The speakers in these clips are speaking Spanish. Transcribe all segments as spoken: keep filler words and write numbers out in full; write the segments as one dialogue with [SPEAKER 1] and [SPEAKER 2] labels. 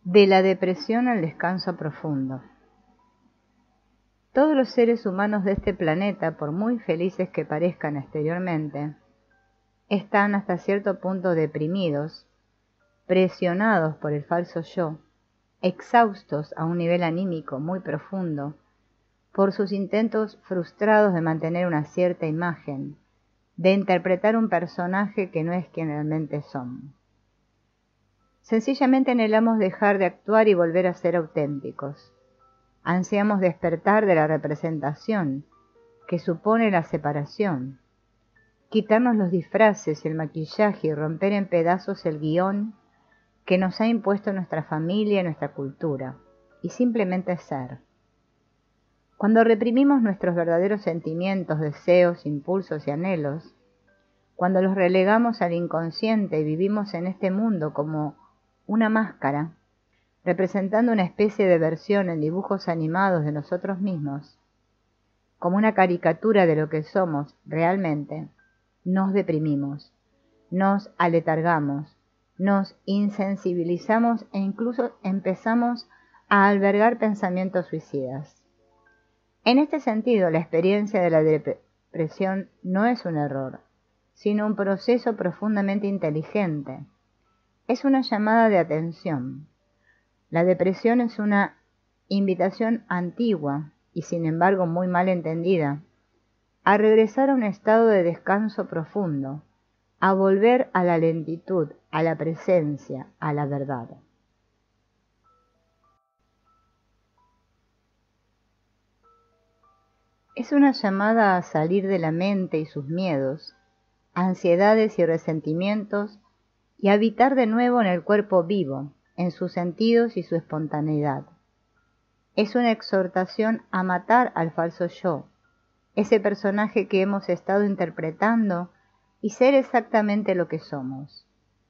[SPEAKER 1] De la depresión al descanso profundo. Todos los seres humanos de este planeta, por muy felices que parezcan exteriormente, están hasta cierto punto deprimidos, presionados por el falso yo, exhaustos a un nivel anímico muy profundo, por sus intentos frustrados de mantener una cierta imagen, de interpretar un personaje que no es quien realmente son. Sencillamente anhelamos dejar de actuar y volver a ser auténticos. Ansiamos despertar de la representación, que supone la separación, quitarnos los disfraces y el maquillaje y romper en pedazos el guión que nos ha impuesto nuestra familia y nuestra cultura, y simplemente ser. Cuando reprimimos nuestros verdaderos sentimientos, deseos, impulsos y anhelos, cuando los relegamos al inconsciente y vivimos en este mundo como una máscara, representando una especie de versión en dibujos animados de nosotros mismos, como una caricatura de lo que somos realmente, nos deprimimos, nos aletargamos, nos insensibilizamos e incluso empezamos a albergar pensamientos suicidas. En este sentido, la experiencia de la depresión no es un error, sino un proceso profundamente inteligente. Es una llamada de atención. La depresión es una invitación antigua y sin embargo muy mal entendida a regresar a un estado de descanso profundo, a volver a la lentitud, a la presencia, a la verdad. Es una llamada a salir de la mente y sus miedos, ansiedades y resentimientos y habitar de nuevo en el cuerpo vivo, en sus sentidos y su espontaneidad. Es una exhortación a matar al falso yo, ese personaje que hemos estado interpretando, y ser exactamente lo que somos.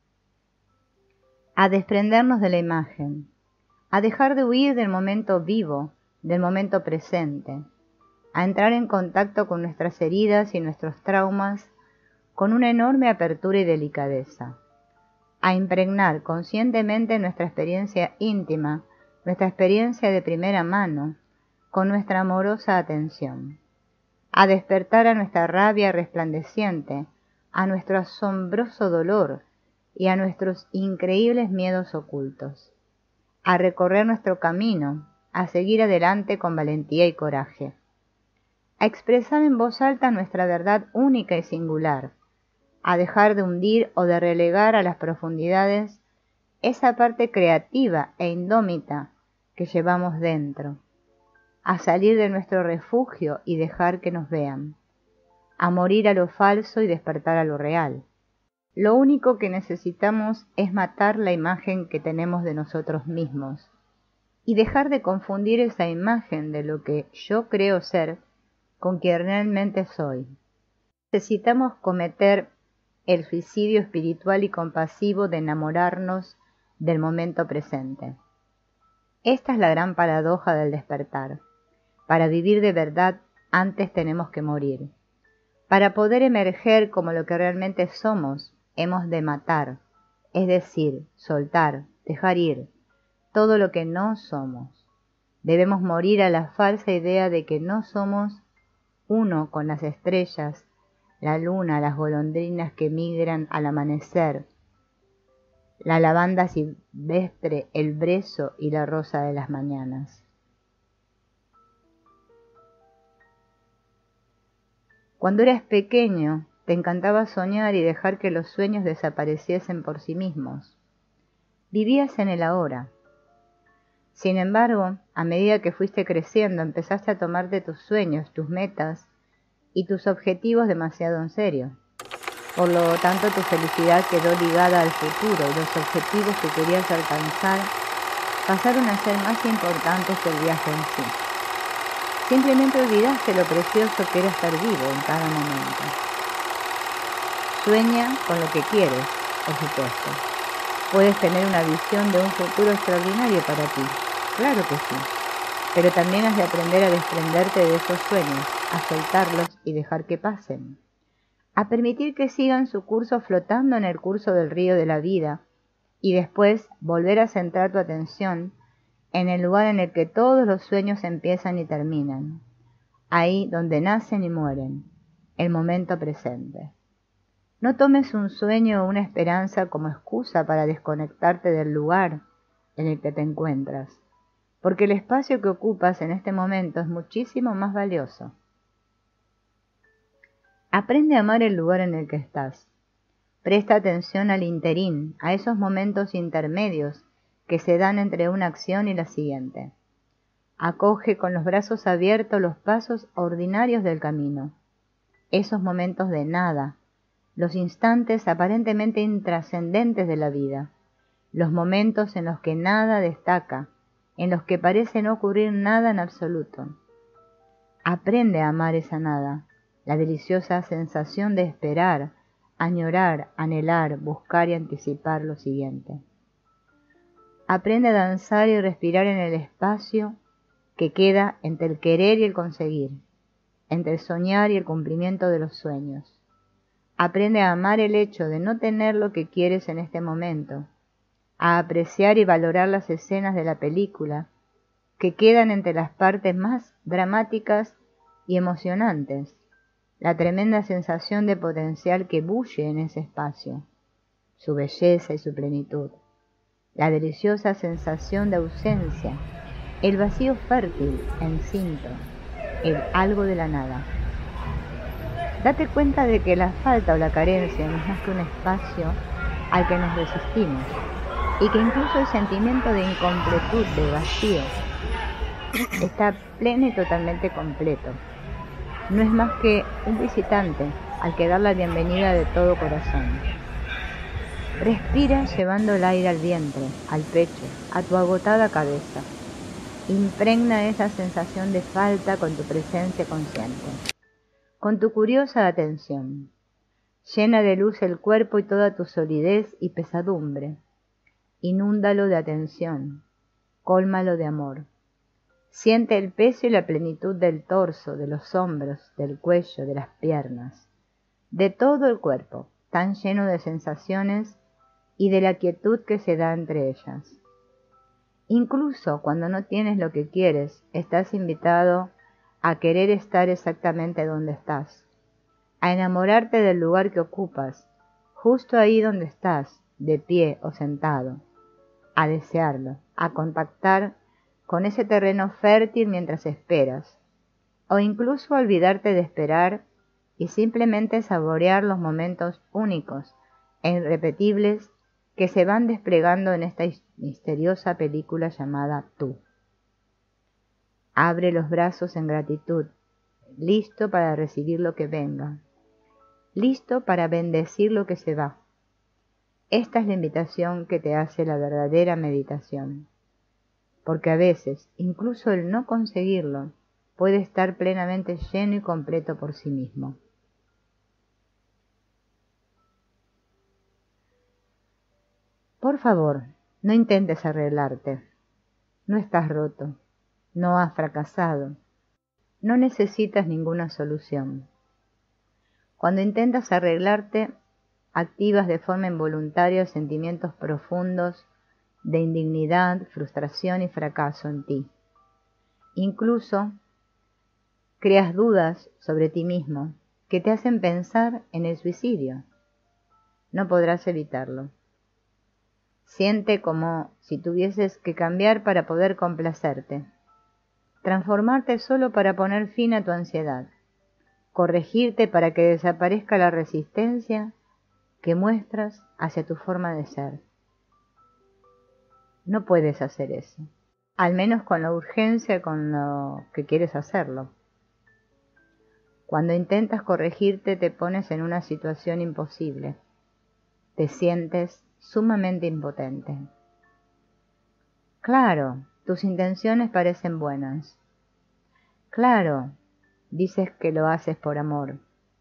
[SPEAKER 1] A desprendernos de la imagen, a dejar de huir del momento vivo, del momento presente, a entrar en contacto con nuestras heridas y nuestros traumas con una enorme apertura y delicadeza, a impregnar conscientemente nuestra experiencia íntima, nuestra experiencia de primera mano, con nuestra amorosa atención, a despertar a nuestra rabia resplandeciente, a nuestro asombroso dolor y a nuestros increíbles miedos ocultos, a recorrer nuestro camino, a seguir adelante con valentía y coraje, a expresar en voz alta nuestra verdad única y singular, a dejar de hundir o de relegar a las profundidades esa parte creativa e indómita que llevamos dentro, a salir de nuestro refugio y dejar que nos vean, a morir a lo falso y despertar a lo real. Lo único que necesitamos es matar la imagen que tenemos de nosotros mismos y dejar de confundir esa imagen de lo que yo creo ser con quien realmente soy. Necesitamos cometer el suicidio espiritual y compasivo de enamorarnos del momento presente. Esta es la gran paradoja del despertar. Para vivir de verdad, antes tenemos que morir. Para poder emerger como lo que realmente somos, hemos de matar, es decir, soltar, dejar ir, todo lo que no somos. Debemos morir a la falsa idea de que no somos uno con las estrellas, la luna, las golondrinas que migran al amanecer, la lavanda silvestre, el brezo y la rosa de las mañanas. Cuando eras pequeño, te encantaba soñar y dejar que los sueños desapareciesen por sí mismos. Vivías en el ahora. Sin embargo, a medida que fuiste creciendo, empezaste a tomarte tus sueños, tus metas y tus objetivos demasiado en serio. Por lo tanto, tu felicidad quedó ligada al futuro y los objetivos que querías alcanzar pasaron a ser más importantes que el viaje en sí. Simplemente olvidaste lo precioso que era estar vivo en cada momento. Sueña con lo que quieres, por supuesto. Puedes tener una visión de un futuro extraordinario para ti, claro que sí. Pero también has de aprender a desprenderte de esos sueños, a soltarlos y dejar que pasen. A permitir que sigan su curso flotando en el curso del río de la vida y después volver a centrar tu atención en el lugar en el que todos los sueños empiezan y terminan, ahí donde nacen y mueren, el momento presente. No tomes un sueño o una esperanza como excusa para desconectarte del lugar en el que te encuentras, porque el espacio que ocupas en este momento es muchísimo más valioso. Aprende a amar el lugar en el que estás. Presta atención al interín, a esos momentos intermedios que se dan entre una acción y la siguiente. Acoge con los brazos abiertos los pasos ordinarios del camino, esos momentos de nada, los instantes aparentemente intrascendentes de la vida, los momentos en los que nada destaca, en los que parece no ocurrir nada en absoluto. Aprende a amar esa nada, la deliciosa sensación de esperar, añorar, anhelar, buscar y anticipar lo siguiente. Aprende a danzar y respirar en el espacio que queda entre el querer y el conseguir, entre el soñar y el cumplimiento de los sueños. Aprende a amar el hecho de no tener lo que quieres en este momento, a apreciar y valorar las escenas de la película que quedan entre las partes más dramáticas y emocionantes, la tremenda sensación de potencial que bulle en ese espacio, su belleza y su plenitud, la deliciosa sensación de ausencia, el vacío fértil, encinto, el algo de la nada. Date cuenta de que la falta o la carencia no es más que un espacio al que nos resistimos, y que incluso el sentimiento de incompletud, de vacío, está pleno y totalmente completo. No es más que un visitante al que dar la bienvenida de todo corazón. Respira llevando el aire al vientre, al pecho, a tu agotada cabeza. Impregna esa sensación de falta con tu presencia consciente, con tu curiosa atención. Llena de luz el cuerpo y toda tu solidez y pesadumbre. Inúndalo de atención, cólmalo de amor. Siente el peso y la plenitud del torso, de los hombros, del cuello, de las piernas, de todo el cuerpo, tan lleno de sensaciones y de la quietud que se da entre ellas. Incluso cuando no tienes lo que quieres, estás invitado a querer estar exactamente donde estás, a enamorarte del lugar que ocupas, justo ahí donde estás, de pie o sentado, a desearlo, a contactar con ese terreno fértil mientras esperas, o incluso olvidarte de esperar y simplemente saborear los momentos únicos e irrepetibles que se van desplegando en esta misteriosa película llamada Tú. Abre los brazos en gratitud, listo para recibir lo que venga, listo para bendecir lo que se va. Esta es la invitación que te hace la verdadera meditación, porque a veces, incluso el no conseguirlo, puede estar plenamente lleno y completo por sí mismo. Por favor, no intentes arreglarte. No estás roto, no has fracasado, no necesitas ninguna solución. Cuando intentas arreglarte, activas de forma involuntaria sentimientos profundos de indignidad, frustración y fracaso en ti. Incluso creas dudas sobre ti mismo que te hacen pensar en el suicidio. No podrás evitarlo. Siente como si tuvieses que cambiar para poder complacerte, transformarte solo para poner fin a tu ansiedad, corregirte para que desaparezca la resistencia que muestras hacia tu forma de ser. No puedes hacer eso, al menos con la urgencia con lo que quieres hacerlo. Cuando intentas corregirte te pones en una situación imposible, te sientes sumamente impotente. Claro, tus intenciones parecen buenas. Claro, dices que lo haces por amor.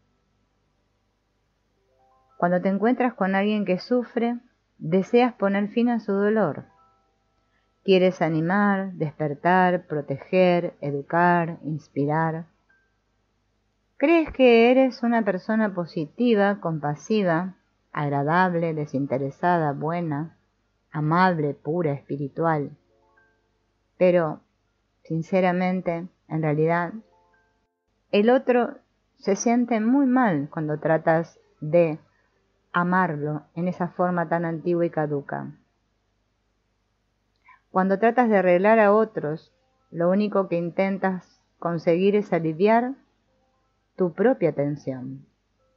[SPEAKER 1] Cuando te encuentras con alguien que sufre, deseas poner fin a su dolor. Quieres animar, despertar, proteger, educar, inspirar. Crees que eres una persona positiva, compasiva, agradable, desinteresada, buena. amable, pura, espiritual. Pero, sinceramente, en realidad, el otro se siente muy mal cuando tratas de amarlo en esa forma tan antigua y caduca. Cuando tratas de arreglar a otros, lo único que intentas conseguir es aliviar tu propia tensión.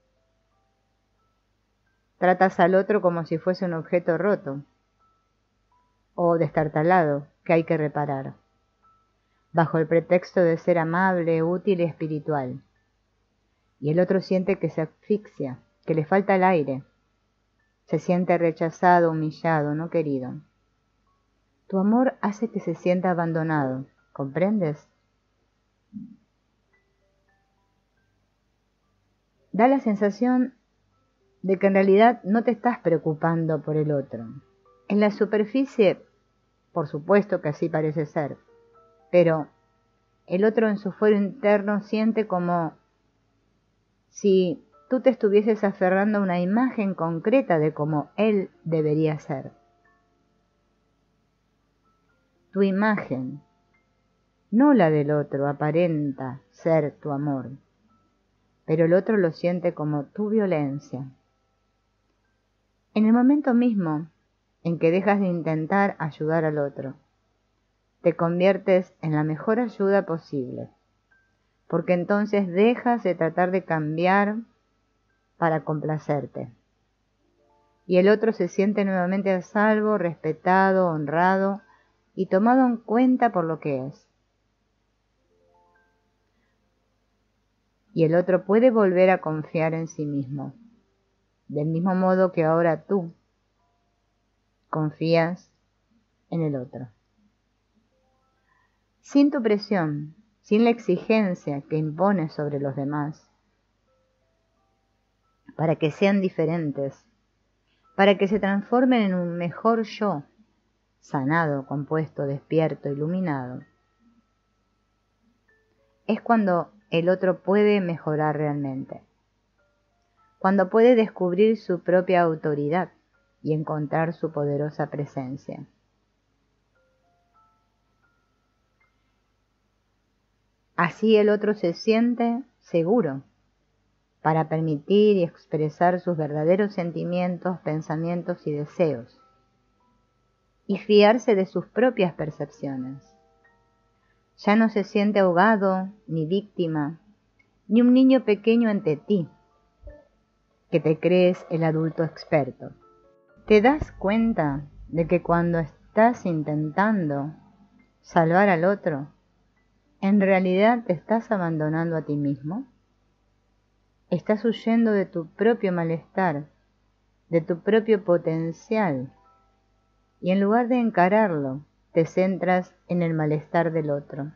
[SPEAKER 1] Tratas al otro como si fuese un objeto roto o destartalado que hay que reparar, bajo el pretexto de ser amable, útil y espiritual. Y el otro siente que se asfixia, que le falta el aire. Se siente rechazado, humillado, no querido. Tu amor hace que se sienta abandonado, ¿comprendes? Da la sensación de que en realidad no te estás preocupando por el otro. En la superficie, por supuesto que así parece ser, pero el otro en su fuero interno siente como si tú te estuvieses aferrando a una imagen concreta de cómo él debería ser. Tu imagen, no la del otro, aparenta ser tu amor, pero el otro lo siente como tu violencia. En el momento mismo en que dejas de intentar ayudar al otro, te conviertes en la mejor ayuda posible, porque entonces dejas de tratar de cambiar para complacerte. Y el otro se siente nuevamente a salvo, respetado, honrado y tomado en cuenta por lo que es. Y el otro puede volver a confiar en sí mismo, del mismo modo que ahora tú confías en el otro. Sin tu presión, sin la exigencia que impones sobre los demás, para que sean diferentes, para que se transformen en un mejor yo, sanado, compuesto, despierto, iluminado. Es cuando el otro puede mejorar realmente, cuando puede descubrir su propia autoridad y encontrar su poderosa presencia. Así el otro se siente seguro para permitir y expresar sus verdaderos sentimientos, pensamientos y deseos, y fiarse de sus propias percepciones. Ya no se siente ahogado, ni víctima, ni un niño pequeño ante ti, que te crees el adulto experto. ¿Te das cuenta de que cuando estás intentando salvar al otro, en realidad te estás abandonando a ti mismo? Estás huyendo de tu propio malestar, de tu propio potencial, y en lugar de encararlo, te centras en el malestar del otro.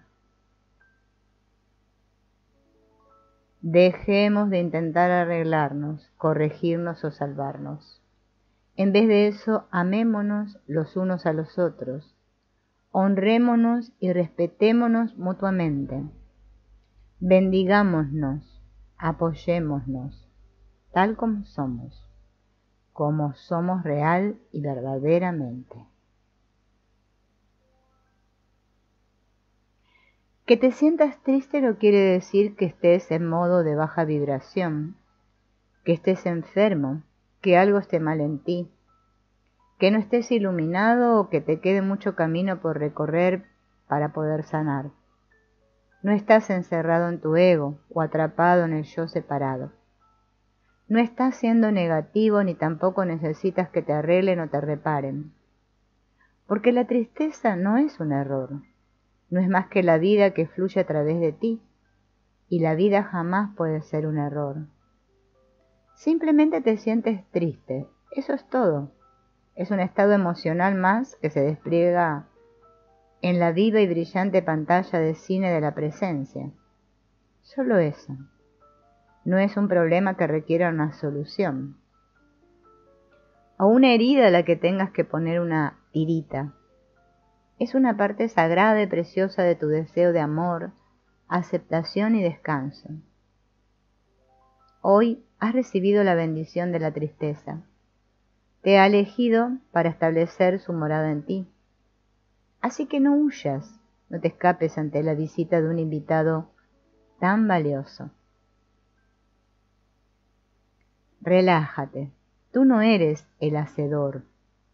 [SPEAKER 1] Dejemos de intentar arreglarnos, corregirnos o salvarnos. En vez de eso, amémonos los unos a los otros, honrémonos y respetémonos mutuamente, bendigámonos, apoyémonos, tal como somos, como somos real y verdaderamente. Que te sientas triste no quiere decir que estés en modo de baja vibración, que estés enfermo, que algo esté mal en ti, que no estés iluminado o que te quede mucho camino por recorrer para poder sanar. No estás encerrado en tu ego o atrapado en el yo separado. No estás siendo negativo ni tampoco necesitas que te arreglen o te reparen. Porque la tristeza no es un error, no es más que la vida que fluye a través de ti, y la vida jamás puede ser un error. Simplemente te sientes triste, eso es todo. Es un estado emocional más que se despliega en la viva y brillante pantalla de cine de la presencia. Solo eso. No es un problema que requiera una solución. O una herida a la que tengas que poner una tirita. Es una parte sagrada y preciosa de tu deseo de amor, aceptación y descanso. Hoy has recibido la bendición de la tristeza. te ha elegido para establecer su morada en ti. Así que no huyas, no te escapes ante la visita de un invitado tan valioso. Relájate, tú no eres el hacedor.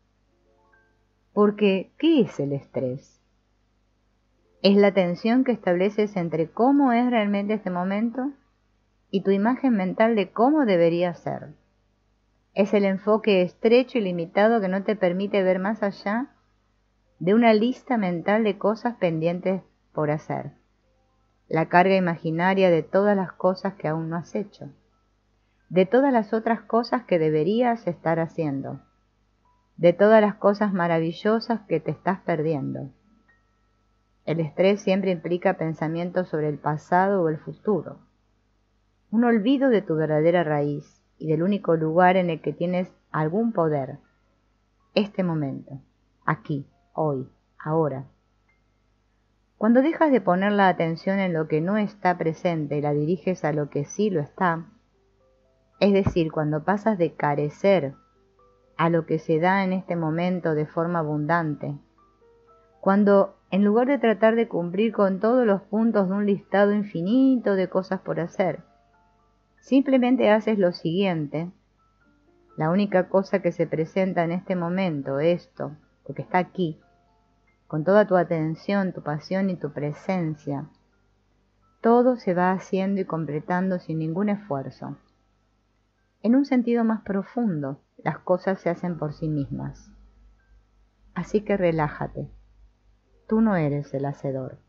[SPEAKER 1] Porque, ¿qué es el estrés? Es la tensión que estableces entre cómo es realmente este momento y tu imagen mental de cómo debería ser. Es el enfoque estrecho y limitado que no te permite ver más allá de una lista mental de cosas pendientes por hacer. La carga imaginaria de todas las cosas que aún no has hecho, de todas las otras cosas que deberías estar haciendo, de todas las cosas maravillosas que te estás perdiendo. El estrés siempre implica pensamientos sobre el pasado o el futuro, un olvido de tu verdadera raíz y del único lugar en el que tienes algún poder, este momento, aquí, hoy, ahora. Cuando dejas de poner la atención en lo que no está presente y la diriges a lo que sí lo está, es decir, cuando pasas de carecer a lo que se da en este momento de forma abundante, cuando en lugar de tratar de cumplir con todos los puntos de un listado infinito de cosas por hacer, simplemente haces lo siguiente, la única cosa que se presenta en este momento, esto, lo que está aquí, con toda tu atención, tu pasión y tu presencia, todo se va haciendo y completando sin ningún esfuerzo. En un sentido más profundo, las cosas se hacen por sí mismas. Así que relájate. Tú no eres el hacedor.